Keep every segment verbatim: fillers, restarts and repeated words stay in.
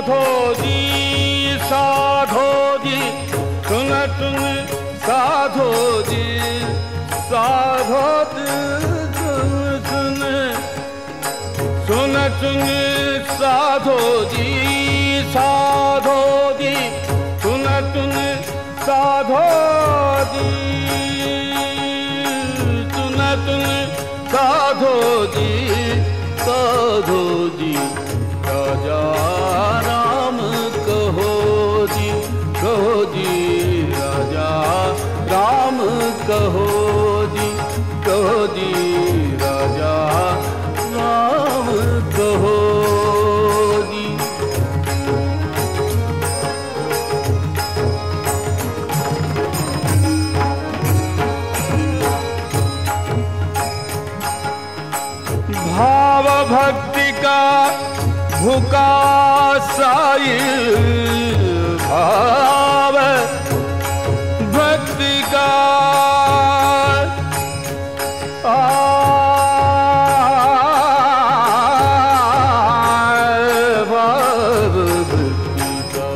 साधो जी साधो जी सुन सुन साधो जी साधो सुन सुन सुन सुन साधो जी साधो जी सुन सुन साधो जी सुन सुन साधो जी साधो जी राजा राम कहो जी कहो जी राजा राम कहो जी कहो जी राजा राम कहो जी। भाव भक्ति का भूखा साइल भाव भक्ति का भाव भक्ति का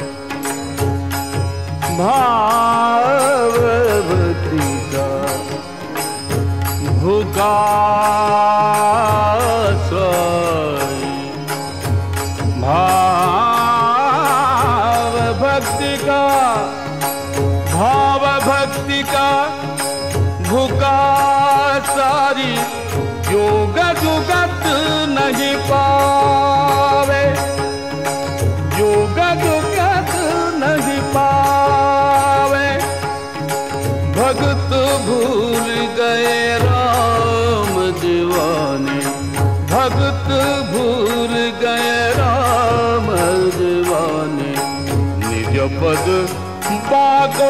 भाव भक्ति का भूखा भाव भक्ति का भाव भक्ति का भूखा सारी योग जुगत नहीं पावे योग जुगत नहीं पावे भगत भूल गए राम दीवाने भगत भूल गए राम दीवाने निज पद पाको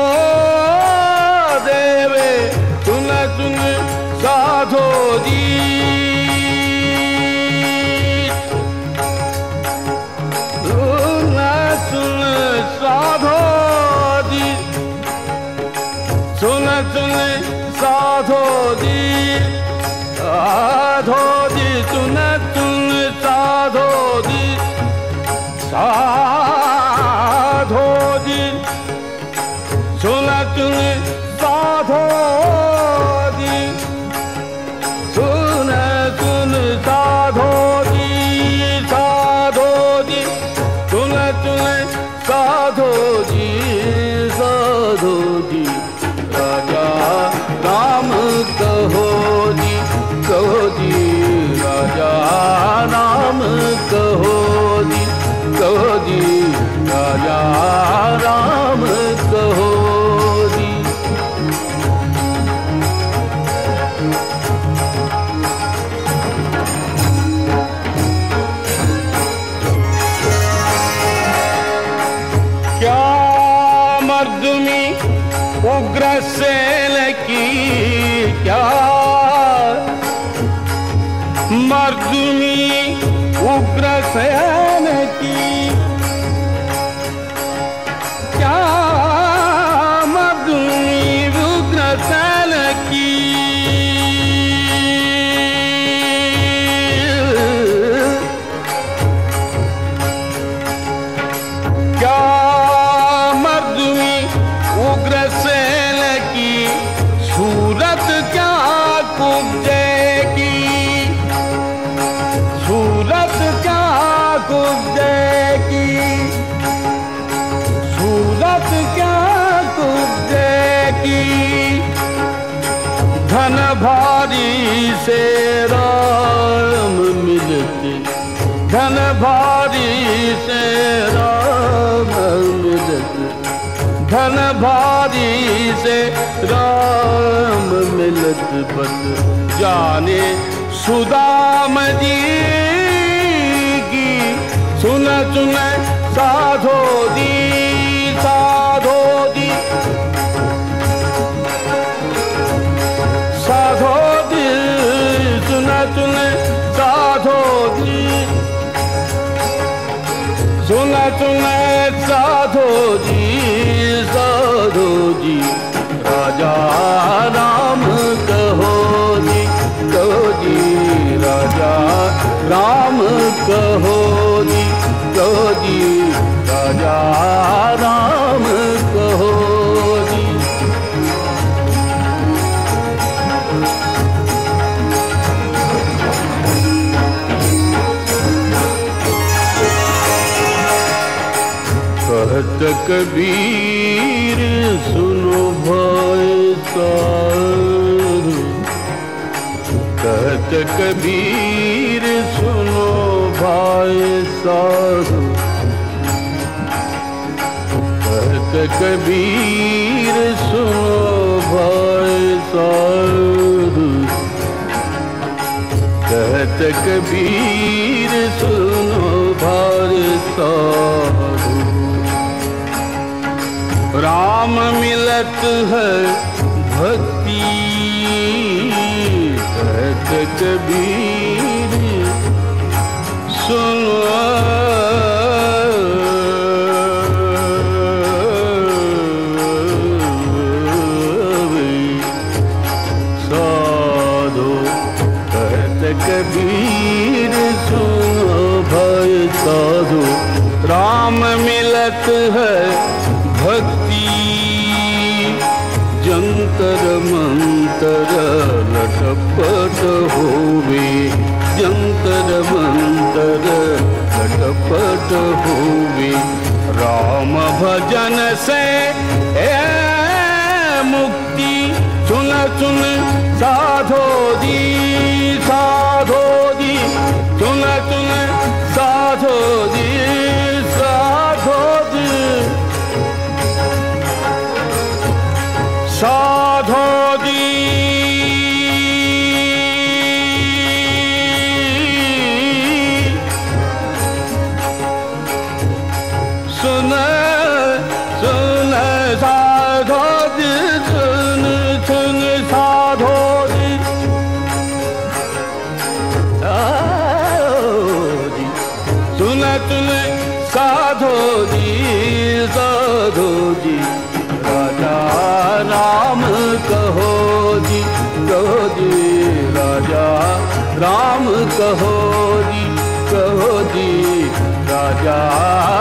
देवे सुन सुन साधो जी सुन सुन साधो जी सुन सुन साधो जी साधो जी सुन सुन साधो जी साधो जी सुन सुन साधो जी सुन सुन साधो जी साधो जी सुन सुन साधो जी साधो जी राजा राम कहो जी कहो जी राजा राम कहो जी कहो जी राजा राम कहो जी। क्या मर्दमी उग्रसेन की क्या मर्दमी उग्रसेन की क्या मर्दमी उग्रसेन की क्या मर्दमी उग्रसेन की सूरत क्या कुब्जेगी सूरत क्या कुब्जेगी सूरत क्या कुब्जेगी धन भारी से राम मिलते धन भारी से राम मिलते धन भारी से राम मिलत बत जाने सुदाम जी की सुन सुन साधो जी साधो जी साधो जी सुन सुन साधो जी सुन सुन साधो जी साधो जी राजा राम कहो जी कहो जी राजा राम कहो जी कहो जी, राजा राम कहो जी। कहत कबीर सुनो भाई साधु, कहत कबीर सुनो भाई साधु, कहत कबीर सुनो भाई साधु, कहत कबीर सुनो भाई साधु। राम मिलत है भक्ति, कहत कबीर सुनो साधो, कहत कबीर सुनो भाई साधो। राम मिलत है भक्ति, जंतर मंतर लटपट होवे, जंतर मंतर लटपट होवे। राम भजन से ए मुक्ति, सुन सुन साधो जी, साधो जी, सुन सुन साधो जी, साधो जी, साधो जी। सुन सुन साधो जी, सुन सुन साधो जी, सुन सुन साधो जी, साधो जी। राजा राम कहो जी, कहो जी, राजा राम कहो जी, कहो जी, राजा